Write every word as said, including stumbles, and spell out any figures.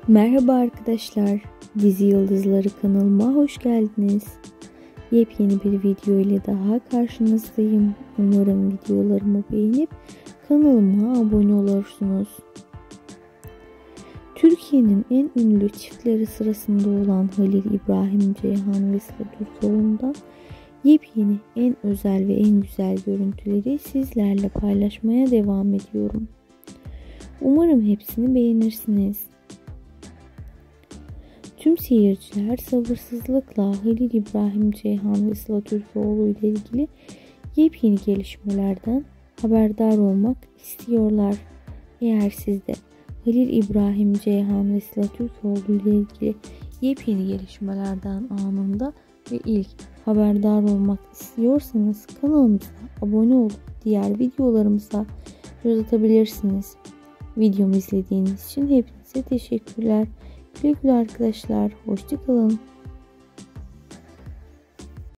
Merhaba arkadaşlar, Dizi Yıldızları kanalıma hoş geldiniz. Yepyeni bir video ile daha karşınızdayım. Umarım videolarımı beğenip kanalıma abone olursunuz. Türkiye'nin en ünlü çiftleri sırasında olan Halil İbrahim Ceyhan ve Sıla Türkoğlu'ndan yepyeni, en özel ve en güzel görüntüleri sizlerle paylaşmaya devam ediyorum. Umarım hepsini beğenirsiniz. Tüm seyirciler sabırsızlıkla Halil İbrahim Ceyhan ve Sıla Türkoğlu ile ilgili yepyeni gelişmelerden haberdar olmak istiyorlar. Eğer siz de Halil İbrahim Ceyhan ve Sıla Türkoğlu ile ilgili yepyeni gelişmelerden anında ve ilk haberdar olmak istiyorsanız kanalımıza abone olup diğer videolarımıza göz atabilirsiniz. Videomu izlediğiniz için hepinize teşekkürler. Güle güle arkadaşlar. Hoşça kalın.